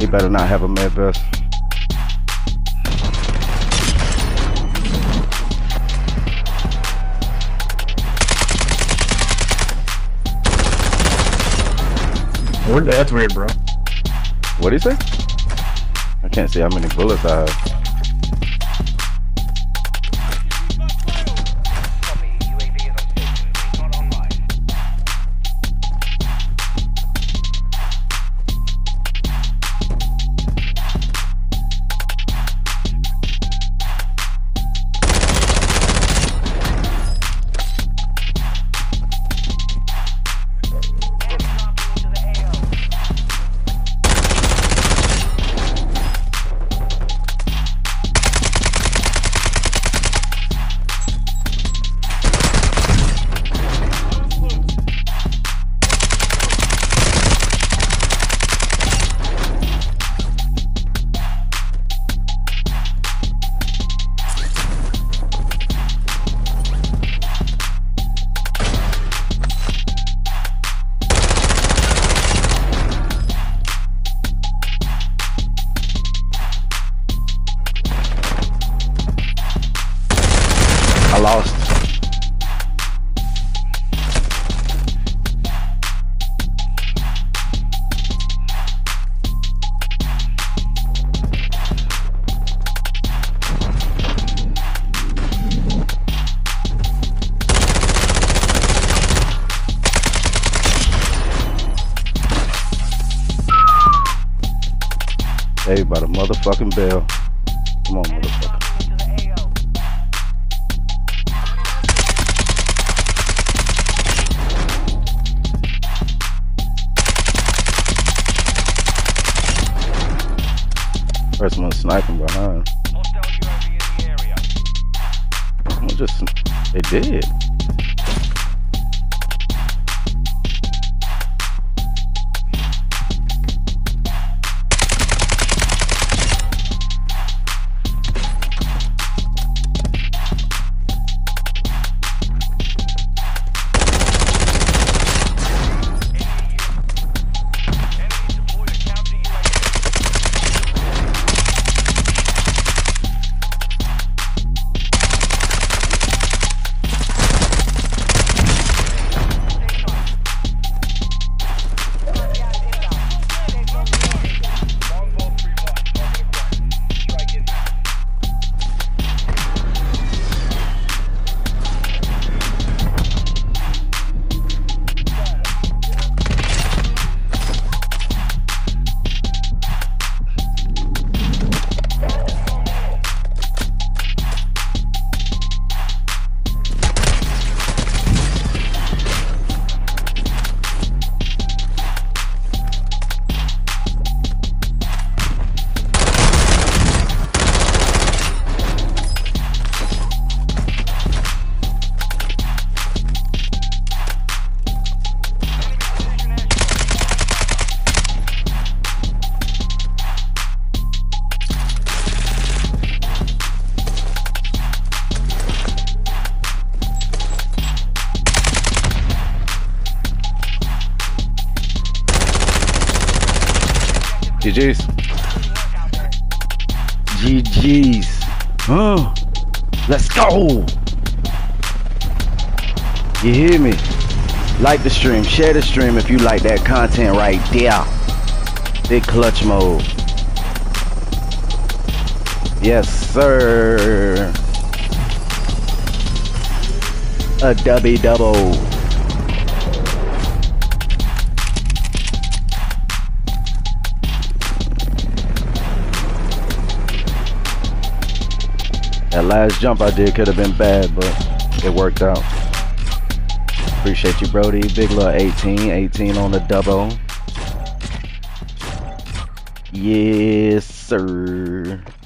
better not have a med vest. That's weird, bro. What'd he say? I can't see how many bullets I have. I lost. Hey, by the motherfucking bell. Come on, motherfucker. First one sniping behind. I'm just, they did. GG's. GG's. Let's go. You hear me? Like the stream, share the stream if you like that content right there. Big clutch mode. Yes, sir. A dubby double. That last jump I did could have been bad, but it worked out. Appreciate you, Brody. Big little 18 on the double. Yes, sir.